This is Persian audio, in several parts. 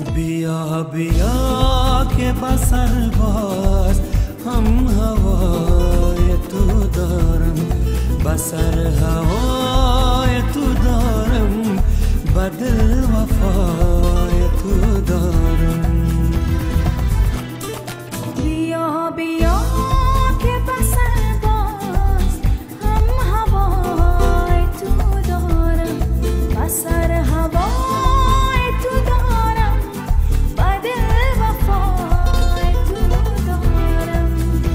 بیا بیا که بسر باز هم هوای تو دارم، بسر هوای تو دارم، بدل وفای تو دارم. بیا بیا که بسر باز هم هوای تو دارم، بسر هوای تو دارم، بدل وفای تو دارم.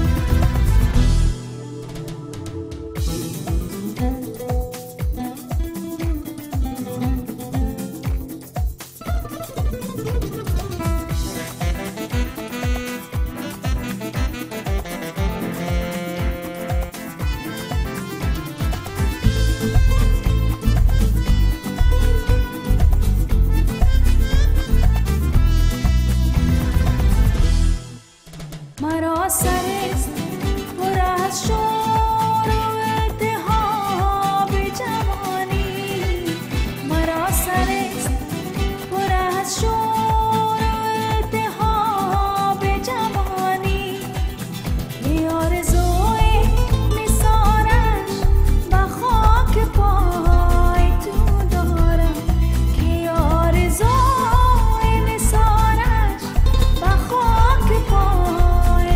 مرا سرست پر از شور و التهاب جوانی، مرا سرست پر از شور و التهاب جوانی. ای آرزوی نثارش به خاک پای تو دارم، که آرزوی نثارش به خاک پای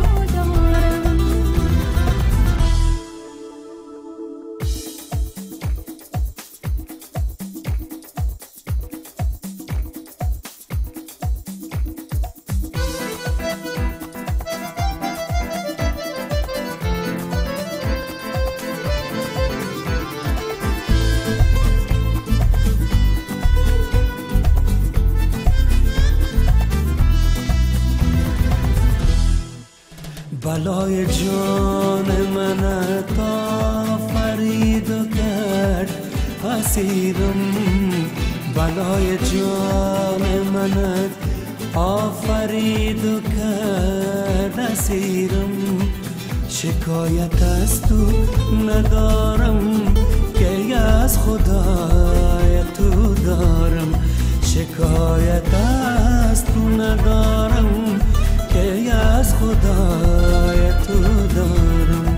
بلای جان منت آفرید و کرد اسیرم، بلای جان منت آفرید و کرد اسیرم. شکایت از تو ندارم که از خدای تو دارم، شکایت از تو ندارم که از خدای تو دارم.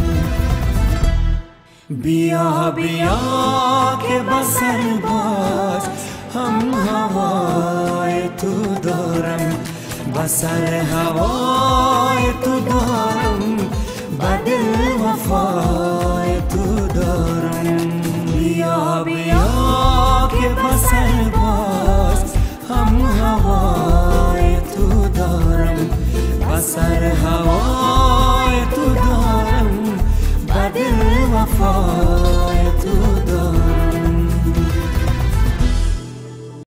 بیا بیا که بسر باز هم هوای تو دارم، بسر هوای تو دارم، بدل وفای تو دارم. بیا بیا که بسر باز هم هوای تو دارم، بسر هوای